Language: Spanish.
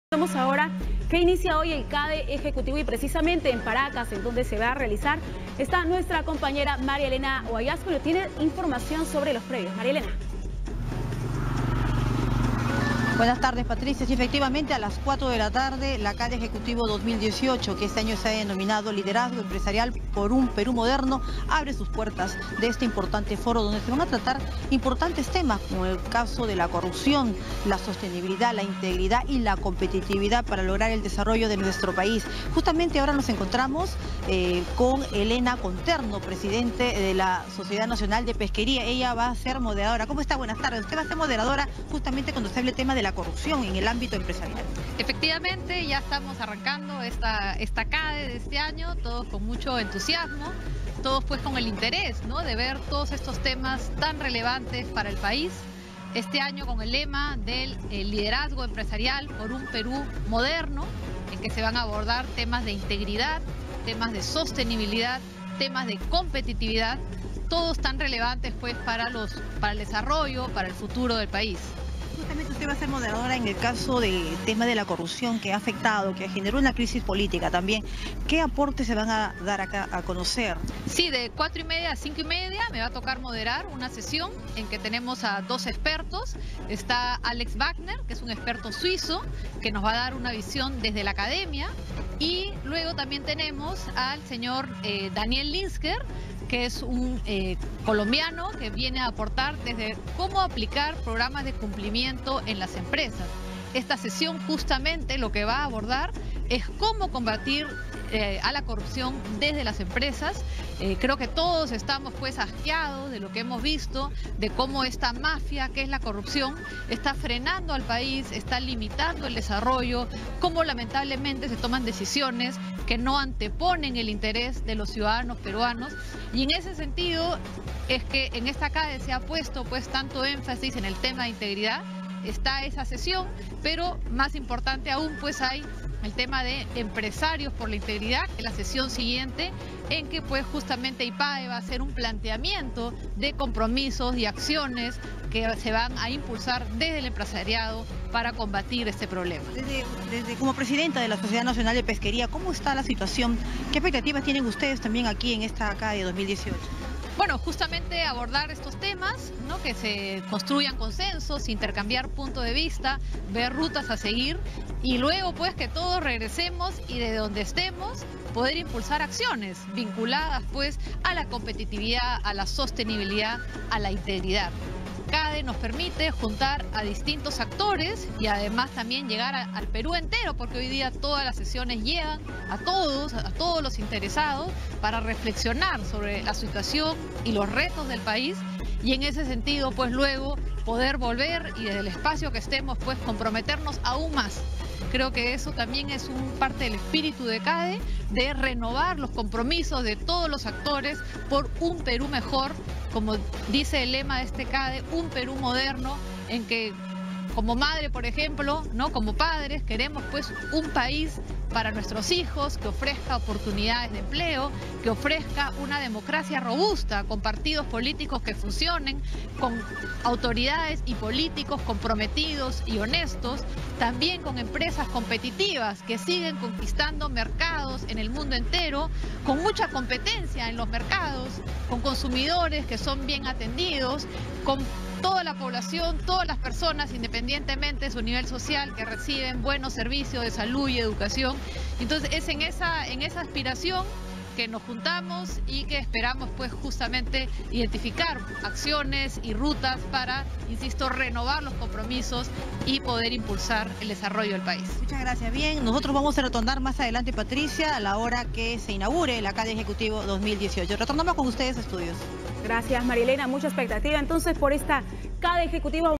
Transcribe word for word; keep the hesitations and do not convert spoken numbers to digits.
Vamos ahora que inicia hoy el CADE Ejecutivo y precisamente en Paracas, en donde se va a realizar, está nuestra compañera María Elena Guayasco, que tiene información sobre los previos. María Elena. Buenas tardes, Patricia. Sí, efectivamente, a las cuatro de la tarde, la CADE Ejecutivo dos mil dieciocho, que este año se ha denominado Liderazgo Empresarial por un Perú Moderno, abre sus puertas de este importante foro donde se van a tratar importantes temas, como el caso de la corrupción, la sostenibilidad, la integridad y la competitividad para lograr el desarrollo de nuestro país. Justamente ahora nos encontramos eh, con Elena Conterno, presidente de la Sociedad Nacional de Pesquería. Ella va a ser moderadora. ¿Cómo está? Buenas tardes. Usted va a ser moderadora justamente cuando se hable el tema de la corrupción en el ámbito empresarial. Efectivamente, ya estamos arrancando esta, esta CADE de este año, todos con mucho entusiasmo, todos pues con el interés, ¿no?, de ver todos estos temas tan relevantes para el país. Este año con el lema del el liderazgo empresarial por un Perú moderno, en que se van a abordar temas de integridad, temas de sostenibilidad, temas de competitividad, todos tan relevantes pues para, los, para el desarrollo, para el futuro del país. Justamente usted va a ser moderadora en el caso del tema de la corrupción que ha afectado, que generó una crisis política también. ¿Qué aportes se van a dar acá a conocer? Sí, de cuatro y media a cinco y media me va a tocar moderar una sesión en que tenemos a dos expertos. Está Alex Wagner, que es un experto suizo, que nos va a dar una visión desde la academia. Y luego también tenemos al señor eh, Daniel Linsker, que es un eh, colombiano que viene a aportar desde cómo aplicar programas de cumplimiento en las empresas. Esta sesión justamente lo que va a abordar es cómo combatir eh, a la corrupción desde las empresas. Eh, creo que todos estamos pues asqueados de lo que hemos visto, de cómo esta mafia, que es la corrupción, está frenando al país, está limitando el desarrollo, cómo lamentablemente se toman decisiones que no anteponen el interés de los ciudadanos peruanos. Y en ese sentido es que en esta CADE se ha puesto pues tanto énfasis en el tema de integridad. Está esa sesión, pero más importante aún pues hay el tema de empresarios por la integridad, que es la sesión siguiente, en que pues justamente I P A E va a hacer un planteamiento de compromisos y acciones que se van a impulsar desde el empresariado para combatir este problema. Desde, desde como presidenta de la Sociedad Nacional de Pesquería, ¿cómo está la situación? ¿Qué expectativas tienen ustedes también aquí en esta CADE dos mil dieciocho? Bueno, justamente abordar estos temas, ¿no?, que se construyan consensos, intercambiar puntos de vista, ver rutas a seguir y luego pues que todos regresemos y de donde estemos poder impulsar acciones vinculadas pues a la competitividad, a la sostenibilidad, a la integridad. CADE nos permite juntar a distintos actores y además también llegar a, al Perú entero, porque hoy día todas las sesiones llegan a todos, a todos los interesados para reflexionar sobre la situación y los retos del país y en ese sentido pues luego poder volver y desde el espacio que estemos pues comprometernos aún más. Creo que eso también es un parte del espíritu de CADE, de renovar los compromisos de todos los actores por un Perú mejor, como dice el lema de este CADE, un Perú moderno, en que como madre, por ejemplo, ¿no?, como padres, queremos pues un país para nuestros hijos que ofrezca oportunidades de empleo, que ofrezca una democracia robusta, con partidos políticos que funcionen, con autoridades y políticos comprometidos y honestos, también con empresas competitivas que siguen conquistando mercados en el mundo entero, con mucha competencia en los mercados, con consumidores que son bien atendidos, con toda la población, todas las personas, independientemente de su nivel social, que reciben buenos servicios de salud y educación. Entonces es en esa, en esa aspiración que nos juntamos y que esperamos pues justamente identificar acciones y rutas para, insisto, renovar los compromisos y poder impulsar el desarrollo del país. Muchas gracias. Bien, nosotros vamos a retornar más adelante, Patricia, a la hora que se inaugure la CADE Ejecutivo dos mil dieciocho. Retornamos con ustedes a estudios. Gracias, María Elena. Mucha expectativa entonces por esta CADE Ejecutivo.